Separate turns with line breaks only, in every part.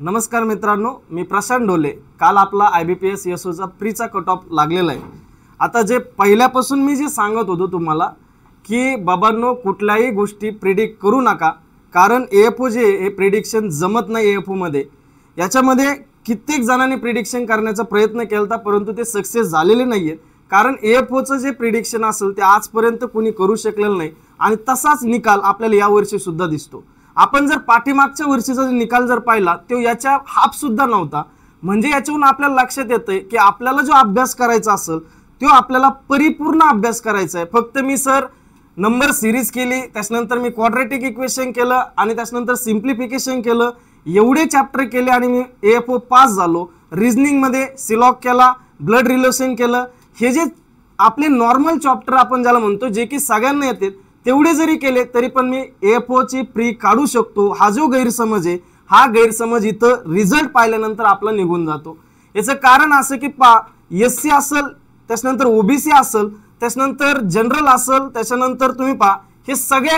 नमस्कार मित्रांनो, मी प्रशांत ढोले। काल आपला IBPS SOचा प्रीचा कट ऑफ लागलेला आहे। आता जे पहिल्यापासून मी जे सांगत होतो तुम्हाला की बाबांनो कुठल्याही गोष्टी प्रेडिक्ट करू नका, कारण AFO जे हे प्रेडिक्शन जमत नाही। AFO मध्ये याच्यामध्ये कित्येक जणांनी प्रेडिक्शन करण्याचा प्रयत्न केला परंतु ते सक्सेस झालेले नाहीयेत, कारण AFOचं जे प्रेडिक्शन असेल ते आजपर्यंत कोणी करू शकलेलं नाही आणि तसाच निकाल आपल्याला या वर्षी सुद्धा दिसतो। आपण जर पाठीमागच्या वर्षीचा निकाल जर पाहिला तो याच्या हाफ सुद्धा नव्हता। म्हणजे याच्यावरून आपल्याला लक्षात येतंय की आपल्याला जो अभ्यास करायचा असेल तो आपल्याला परिपूर्ण अभ्यास करायचा आहे। फक्त मी सर नंबर सिरीज केली, त्यानंतर मी क्वाड्रॅटिक इक्वेशन केलं आणि त्यानंतर सिम्प्लिफिकेशन केलं, एवढे चॅप्टर केले आणि मी AFO पास झालो। रिझनिंग मध्ये सिलॉग केला, ब्लड रिलेशन केलं, हे जे आपले नॉर्मल चॅप्टर आपण ज्याला म्हणतो जे की सगळ्यांना येते तेवढे जरी केले तरी पण मी AFO ची प्री काढू शकतो। हा जो गैरसमज आहे हा गैरसमज इथं रिझल्ट पाहिल्यानंतर आपला निघून जातो। याचं कारण असं की SC असेल, त्यानंतर OBC असेल, त्यानंतर जनरल असेल, त्यानंतर तुम्ही हे सगळ्या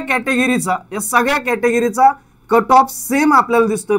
कॅटेगरीचा कट ऑफ सेम आपल्याला दिसतोय।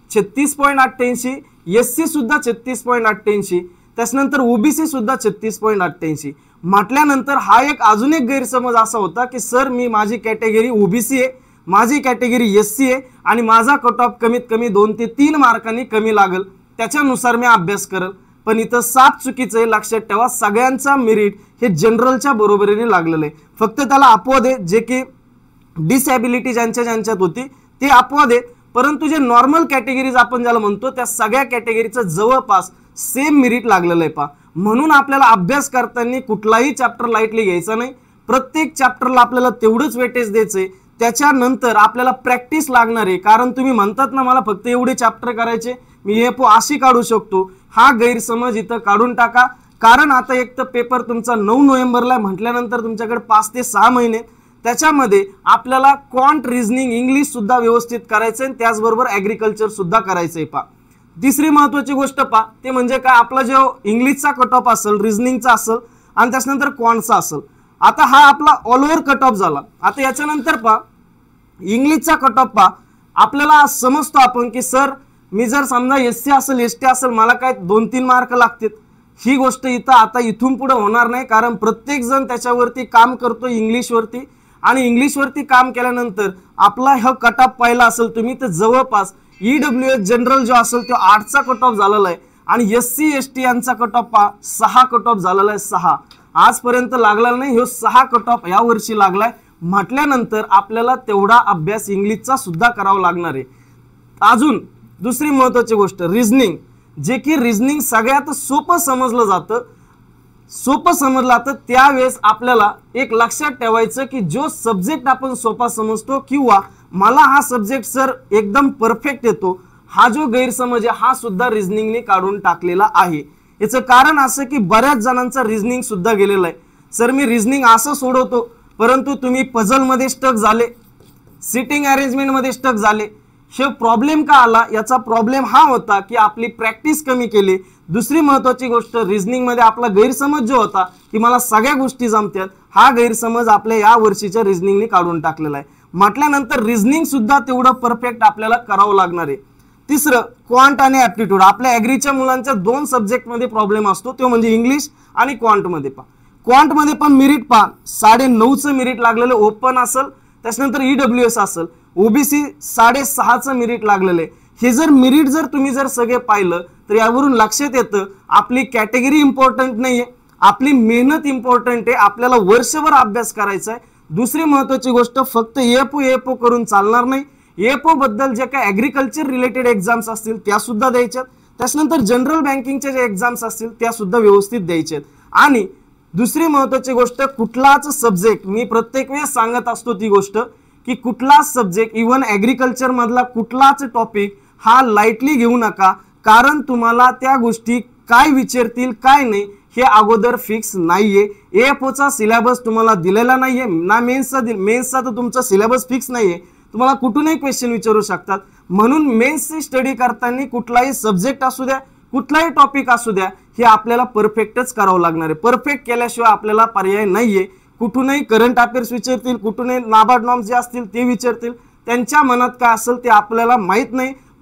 36.88, SC सुद्धा 36.88, त्यानंतर OBC सुद्धा 36.88। म्हटल्यानंतर हा एक अजून एक गैरसमज असा होता की सर मी माझी कॅटेगरी OBC आहे, माझी कॅटेगरी SC आहे आणि माझा कट ऑफ कमीत कमी 2 ते 3 मार्कांनी कमी लागेल, त्याच्यानुसार मी अभ्यास करेल। पण इथं साफ चुकीचं आहे। लक्षात ठेवा, सगळ्यांचा मेरिट हे जनरलच्या बरोबरीने लागलेलं आहे। फक्त त्याला अपवाद आहे जे की डिसॅबिलिटी ज्यांच्यात होती ते अपवाद आहे, परंतु जे नॉर्मल कॅटेगरीज आपण ज्याला म्हणतो त्या सगळ्या कॅटेगरीचं जवळपास सेम मेरिट लागलेलं आहे। म्हणून आपल्याला अभ्यास करताना कुठलाही चॅप्टर लाईटली घ्यायचा नाही। प्रत्येक चॅप्टरला आपल्याला तेवढंच वेटेज द्यायचंय, त्याच्यानंतर आपल्याला प्रॅक्टिस लागणार आहे। कारण तुम्ही म्हणतात ना मला फक्त एवढे चॅप्टर करायचे, मी AFO अशी काढू शकतो, हा गैरसमज इथं काढून टाका। कारण आता एक तर पेपर तुमचा 9 नोव्हेंबरला म्हटल्यानंतर तुमच्याकडे 5 ते 6 महिने, त्याच्यामध्ये आपल्याला क्वांट, रिझनिंग, इंग्लिश सुद्धा व्यवस्थित करायचं आहे, त्याचबरोबर ॲग्रिकल्चर सुद्धा करायचं आहे। तिसरी महत्त्वाची गोष्ट ते म्हणजे काय, आपला जो इंग्लिशचा कट ऑफ असेल, रिझनिंगचा असेल आणि त्यानंतर क्वांटचा असेल। आता हा आपला ऑल ओव्हर कट ऑफ झाला। आता याच्यानंतर इंग्लिशचा कट ऑफ आपल्याला समजतो आपण की सर मी जर समजा SC असेल, ST असेल, मला काय 2-3 मार्क लागतात, ही गोष्ट इथं आता इथून पुढे होणार नाही। कारण प्रत्येक जण त्याच्यावरती काम करतो इंग्लिशवरती, आणि इंग्लिशवरती काम केल्यानंतर आपला हा कट ऑफ पाहिला असेल तुम्ही तर जवळपास EWS जनरल जो असेल तो 8चा कट ऑफ झालेला आहे आणि SC ST यांचा कट ऑफ 6 कट ऑफ झालेला आहे। 6 आजपर्यंत लागला नाही, हे 6 कट ऑफ या वर्षी लागलाय। म्हटल्यानंतर आपल्याला तेवढा अभ्यास इंग्लिशचा सुद्धा करावा लागणार आहे। अजून दुसरी महत्त्वाची गोष्ट रिझनिंग, जे की रिझनिंग सगळ्यात सोपं समजलं जातं। त्यावेळेस आपल्याला एक लक्षात ठेवायचं की जो सब्जेक्ट आपण सोपा समजतो किंवा मला हा सब्जेक्ट सर एकदम परफेक्ट येतो, हा जो गैरसमज आहे हा सुद्धा रिझनिंगने काढून टाकलेला आहे। याचं कारण असं की बऱ्याच जणांचा रिझनिंग सुद्धा गेलेला आहे। सर मी रिझनिंग असं सोडवतो, परंतु तुम्ही पझलमध्ये स्टक झाले, सिटिंग अरेंजमेंटमध्ये स्टक झाले। हे प्रॉब्लेम का आला, याचा प्रॉब्लेम हा होता की आपली प्रॅक्टिस कमी केली। दुसरी महत्त्वाची गोष्ट रिझनिंग मध्ये आपला गैरसमज जो होता की मला सगळ्या गोष्टी जमतात, हा गैरसमज आपल्या या वर्षीच्या रिझनिंगने काढून टाकलेला आहे। म्हटल्यानंतर रिझनिंग सुद्धा तेवढं परफेक्ट आपल्याला करावं लागणार आहे। तिसरं क्वांट आणि ॲप्टिट्यूड, आपल्या ॲग्रीच्या मुलांच्या 2 सब्जेक्टमध्ये प्रॉब्लेम असतो, तो म्हणजे इंग्लिश आणि क्वांटमध्ये क्वांटमध्ये पण मेरिट 9.5चं मेरिट लागलेलं ओपन असेल, त्यानंतर EWS असेल, OBC 6.5चं मेरिट लागलेलं आहे। हे जर मेरिट जर तुम्ही जर सगळे पाहिलं तर यावरून लक्षात येतं आपली कॅटेगरी इम्पॉर्टंट नाहीये, आपली मेहनत इम्पॉर्टंट आहे, आपल्याला वर्षभर अभ्यास करायचा आहे। दुसरी महत्त्वाची गोष्ट फक्त AFO करून चालणार नाही। AFO बद्दल जे काही ॲग्रिकल्चर रिलेटेड एक्झाम्स असतील त्या सुद्धा द्यायच्यात, त्यानंतर जनरल बँकिंगचे जे एक्झाम्स असतील त्या सुद्धा व्यवस्थित द्यायच्यात। आणि दुसरी महत्त्वाची गोष्ट, कुठलाच सब्जेक्ट, मी प्रत्येक वेळेस सांगत असतो ती गोष्ट की कुठलाच सब्जेक्ट, इव्हन ॲग्रिकल्चर मधला कुठलाच टॉपिक हा लाईटली घेऊ नका, कारण तुम्हाला त्या गोष्टी काय विचारतील काय नाही हे अगोदर फिक्स नाहीये। AFOचा सिलेबस तुम्हाला दिलेला नाहीये ना, मेन्सचा तर तुमचा सिलेबस फिक्स नाहीये, तुम्हाला कुठूनही क्वेश्चन विचारू शकतात। म्हणून मेन्सची स्टडी करताना कुठलाही सब्जेक्ट असू द्या, कुठलाही टॉपिक असू द्या, हे आपल्याला परफेक्टच करावं लागणार आहे। परफेक्ट केल्याशिवाय आपल्याला पर्याय नाहीये। कुठूनही करंट अफेअर्स विचारतील, कुठूनही नाबार्ड नॉर्म्स जे असतील ते विचारतील, त्यांच्या मनात काय असेल ते आपल्याला माहित नाही।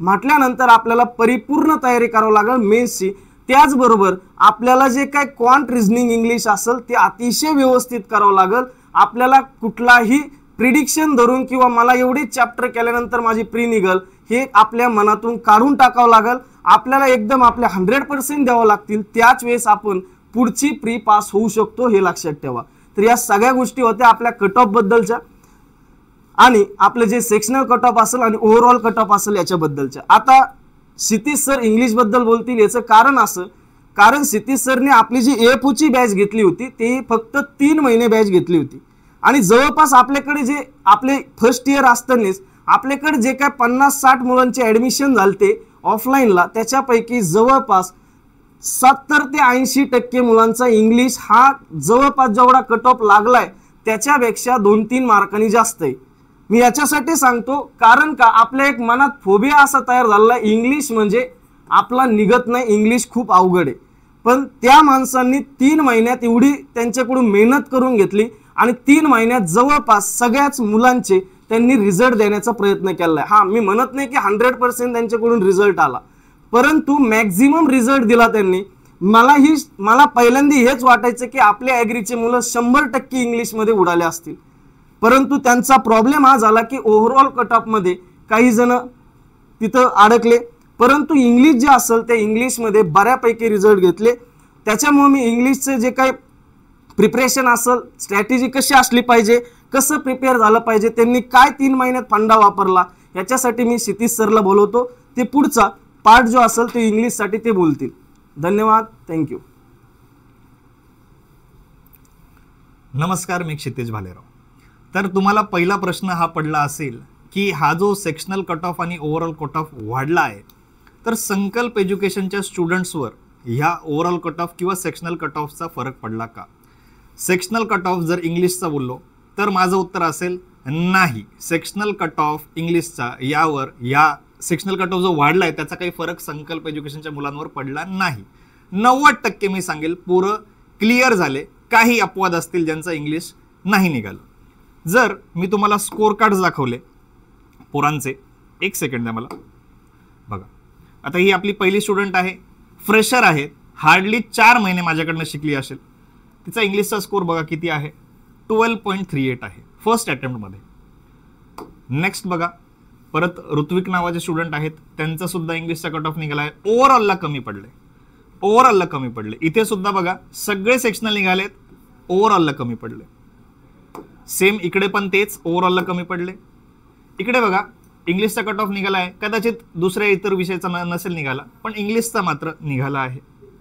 म्हटल्यानंतर आपल्याला परिपूर्ण तयारी करावी लागेल मेन्सची. त्याचबरोबर आपल्याला जे काय क्वांट रिझनिंग इंग्लिश असेल ते अतिशय व्यवस्थित करावं लागेल. आपल्याला कुठलाही प्रिडिक्शन धरून किंवा मला एवढेच चॅप्टर केल्यानंतर माझी प्री निघल हे आपल्या मनातून काढून टाकावं लागेल. आपल्याला एकदम आपल्या 100% द्यावं लागतील, त्याच वेळेस आपण पुढची प्री पास होऊ शकतो, हे लक्षात ठेवा. तर या सगळ्या गोष्टी होत्या आपल्या कट ऑफ बद्दलच्या आणि आपलं जे सेक्शनल कट ऑफ असेल आणि ओव्हरऑल कट ऑफ असेल याच्याबद्दलच्या. आता क्षितिज सर इंग्लिश बद्दल बोलतील. याचं कारण असं, कारण क्षितिज सरने आपली जी AFU ची बॅच घेतली होती ते फक्त 3 महिने बॅच घेतली होती आणि जवळपास आपल्याकडे जे आपले फर्स्ट इयर असतानाच आपल्याकडे जे काय 50-60 मुलांचे ऍडमिशन झालते ऑफलाईनला, त्याच्यापैकी जवळपास 70 ते 80% मुलांचा इंग्लिश हा जवळपास जेवढा कट ऑफ लागलाय त्याच्यापेक्षा 2-3 मार्कांनी जास्त आहे. मी याच्यासाठी सांगतो कारण का आपल्या एक मनात फोबिया असा तयार झालेला आहे, इंग्लिश म्हणजे आपला निघत नाही, इंग्लिश खूप अवघड आहे. पण त्या माणसांनी 3 महिन्यात एवढी त्यांच्याकडून मेहनत करून घेतली आणि 3 महिन्यात जवळपास सगळ्याच मुलांचे त्यांनी रिझल्ट देण्याचा प्रयत्न केला. हा, मी म्हणत नाही की 100% त्यांच्याकडून रिझल्ट आला, परंतु मॅक्झिमम रिझल्ट दिला त्यांनी. मला पहिल्यांदा हेच वाटायचं की आपल्या ॲग्रीचे मुलं 100% इंग्लिशमध्ये उडाले असतील, परंतु त्यांचा प्रॉब्लेम हा झाला की ओव्हरऑल कट ऑफ मध्ये काही जण तिथं अडकले, परंतु इंग्लिश जे असेल त्या इंग्लिशमध्ये बऱ्यापैकी रिझल्ट घेतले. त्याच्यामुळे मी इंग्लिशचे जे काही प्रिपरेशन असेल, स्ट्रॅटेजी कशी असली पाहिजे, कसं प्रिपेअर झालं पाहिजे, त्यांनी काय 3 महिन्यात फंडा वापरला, याच्यासाठी मी क्षितिज सरला बोलवतो. ते पुढचा पार्ट जो असेल ते इंग्लिशसाठी ते बोलतील. धन्यवाद, थँक्यू.
नमस्कार, मी क्षितिज भालेराव. तर तुम्हाला पहिला प्रश्न हा पडला असेल की हा जो सेक्शनल कट ऑफ आणि ओव्हरऑल कट ऑफ वाढला आहे तर संकल्प एज्युकेशनच्या स्टुडंट्सवर ह्या ओव्हरऑल कट ऑफ किंवा सेक्शनल कट ऑफचा फरक पडला का? सेक्शनल कट ऑफ जर इंग्लिशचा बोललो तर माझं उत्तर असेल नाही. सेक्शनल कट ऑफ इंग्लिशचा यावर या सेक्शनल कट ऑफ जो वाढला आहे त्याचा काही फरक संकल्प एज्युकेशनच्या मुलांवर पडला नाही. 90% मी सांगेल पुरं क्लिअर झाले. काही अपवाद असतील ज्यांचं इंग्लिश नाही निघालं. जर मी तुम्हाला स्कोर कार्ड दाखवले पोरांचे, एक सेकंड द्या मला. बघा, आता ही आपली पहिली स्टुडंट आहे, फ्रेशर आहे, हार्डली 4 महिने माझ्याकडनं शिकली असेल. तिचा इंग्लिशचा स्कोर बघा किती आहे, 12.38 आहे फर्स्ट अटेम्प्टमध्ये. नेक्स्ट बघा, परत ऋत्विक नावाचे स्टुडंट आहेत, त्यांचा सुद्धा इंग्लिशचा कट ऑफ निघाला आहे, ओव्हरऑलला कमी पडले. इथे सुद्धा बघा सगळे सेक्शनल निघालेत, ओव्हरऑलला कमी पडले. सेम इकडे पण तेच, ओव्हरऑलला कमी पडले. इकडे बघा इंग्लिशचा कट ऑफ निघाला आहे, कदाचित दुसऱ्या इतर विषयाचा नसेल निघाला, पण इंग्लिशचा मात्र निघाला आहे.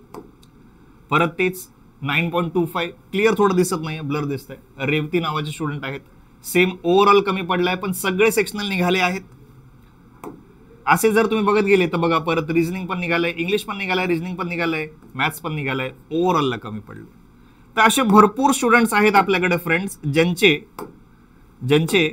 परत तेच 9.25, क्लिअर थोडं दिसत नाही, ब्लर दिसतंय. रेवती नावाचे स्टुडंट आहेत, सेम ओव्हरऑल कमी पडलाय पण सगळे सेक्शनल निघाले आहेत. असे जर तुम्ही बघत गेले तर बघा परत रिझनिंग पण निघालंय, इंग्लिश पण निघालंय, रिझनिंग पण निघालंय, मॅथ्स पण निघालंय, ओव्हरऑलला कमी पडले. तर असे भरपूर स्टुडंट्स आहेत आपल्याकडे फ्रेंड्स ज्यांचे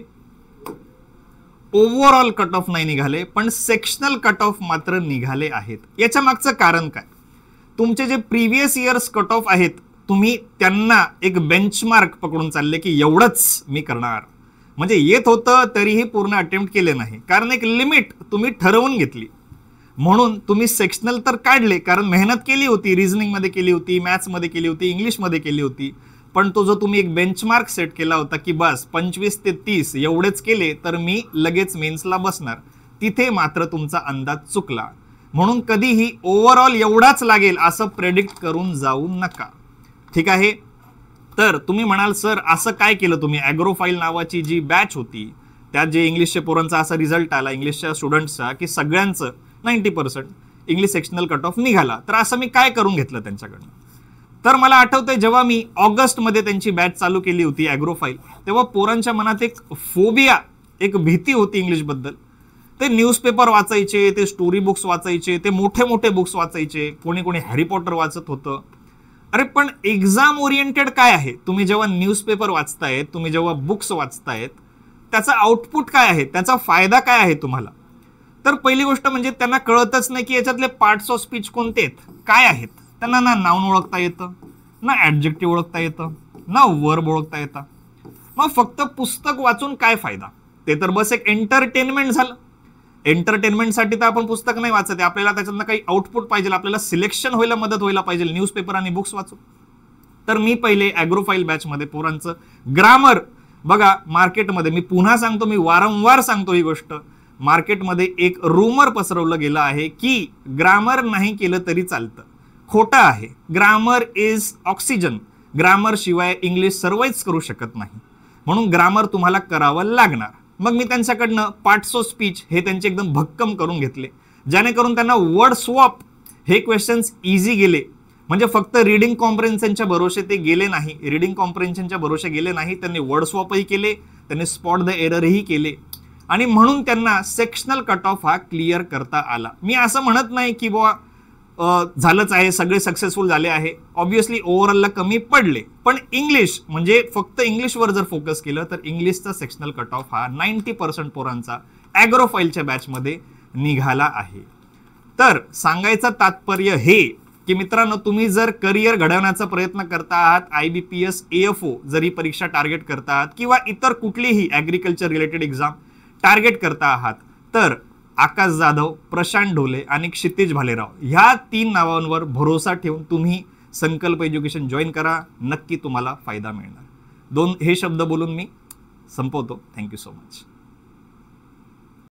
ओव्हरऑल कट ऑफ नाही निघाले पण सेक्शनल कट ऑफ मात्र निघाले आहेत. याच्या मागचं कारण काय? तुमचे जे प्रिव्हियस इयर्स कट ऑफ आहेत तुम्ही त्यांना एक बेंचमार्क पकडून चालले की एवढंच मी करणार, म्हणजे येत होतं तरीही पूर्ण अटेम्प्ट केले नाही, कारण एक लिमिट तुम्ही ठरवून घेतली. म्हणून तुम्ही सेक्शनल तर काढले कारण मेहनत केली होती, रिझनिंग मध्ये केली होती, मॅथ्स मध्ये केली होती, इंग्लिश मध्ये केली होती, पण तो जो तुम्ही एक बेंचमार्क सेट केला होता की बस 25 ते 30 एवढेच केले तर मी लगेच मेन्सला बसणार, तिथे मात्र तुमचा अंदाज चुकला. म्हणून कधीही ओव्हरऑल एवढाच लागेल असं प्रेडिक्ट करून जाऊ नका. ठीक आहे. तर तुम्ही म्हणाल सर असं काय केलं तुम्ही? ॲग्रोफाईल नावाची जी बॅच होती त्यात जे इंग्लिशच्या पोरांचा असा रिझल्ट आला इंग्लिशच्या स्टुडंट्सचा की सगळ्यांचं 90% इंग्लिश सेक्शनल कट ऑफ निघाला, तर असं मी काय करून घेतलं त्यांच्याकडनं? तर मला आठवतंय जेव्हा मी ऑगस्टमध्ये त्यांची बॅच चालू केली होती ॲग्रोफाईल, तेव्हा पोरांच्या मनात एक फोबिया, एक भीती होती इंग्लिशबद्दल. ते न्यूजपेपर वाचायचे, ते स्टोरी बुक्स वाचायचे, ते मोठे मोठे बुक्स वाचायचे, कोणी कोणी हॅरी पॉटर वाचत होतं. अरे पण एक्झाम ओरिएंटेड काय आहे? तुम्ही जेव्हा न्यूजपेपर वाचतायत, तुम्ही जेव्हा बुक्स वाचतायत, त्याचा आउटपुट काय आहे, त्याचा फायदा काय आहे तुम्हाला? तर पहिली गोष्ट म्हणजे त्यांना कळतच नाही की याच्यातले पार्ट्स ऑफ स्पीच कोणते आहेत, काय आहेत. त्यांना ना नाउन ओळखता येतं, ना ॲडजेक्टिव्ह ओळखता येतं, ना वर्ब ओळखता येतं. मग फक्त पुस्तक वाचून काय फायदा? ते तर बस एक एंटरटेनमेंट झालं. एंटरटेनमेंटसाठी तर आपण पुस्तक नाही वाचत आहे, आपल्याला त्याच्यातनं काही आउटपुट पाहिजे, आपल्याला सिलेक्शन व्हायला मदत व्हायला पाहिजे, न्यूजपेपर आणि बुक्स वाचू. तर मी पहिले ॲग्रोफाईल बॅचमध्ये पोरांचं ग्रामर बघा. मार्केटमध्ये मी पुन्हा सांगतो, मी वारंवार सांगतो ही गोष्ट, मार्केटमध्ये एक रूमर पसरवलं गेलं आहे की ग्रामर नाही केलं तरी चालतं. खोटं आहे. Grammar is oxygen. ग्रामर शिवाय इंग्लिश सर्वाइव्ह करू शकत नाही, म्हणून ग्रामर तुम्हाला करावं लागणार. मग मी त्यांच्याकडनं पार्ट्स ऑफ स्पीच हे त्यांचे एकदम भक्कम करून घेतले, जेणेकरून त्यांना वर्ड स्वॉप हे क्वेश्चन्स इझी गेले. म्हणजे फक्त रीडिंग कॉम्प्रेन्शनच्या भरोसे ते गेले नाही, रीडिंग कॉम्प्रेन्शनच्या भरोसे गेले नाही, त्यांनी वर्ड स्वॉपही केले, त्यांनी स्पॉट द एररही केले, आणि म्हणून त्यांना सेक्शनल कट ऑफ हा क्लिअर करता आला. मी असं म्हणत नाही की बुवा झालंच आहे, सगळे सक्सेसफुल झाले आहे. ऑब्व्हियसली ओव्हरऑलला कमी पडले, पण इंग्लिश म्हणजे फक्त इंग्लिशवर जर फोकस केलं तर इंग्लिशचा सेक्शनल कट ऑफ हा 90% पोरांचा ॲग्रोफाईलच्या बॅचमध्ये निघाला आहे. तर सांगायचं तात्पर्य हे की मित्रांनो, तुम्ही जर करिअर घडवण्याचा प्रयत्न करता आहात, IBPS AFO जरी परीक्षा टार्गेट करता आहात किंवा इतर कुठलीही ॲग्रिकल्चर रिलेटेड एक्झाम टार्गेट करता आहात, तर आकाश जाधव, प्रशांत ढोले आणि क्षितिज भालेराव ह्या 3 नावांवर भरोसा ठेवून तुम्ही संकल्प एज्युकेशन जॉईन करा. नक्की तुम्हाला फायदा मिळणार. 2 हे शब्द बोलून मी संपवतो. Thank you so much.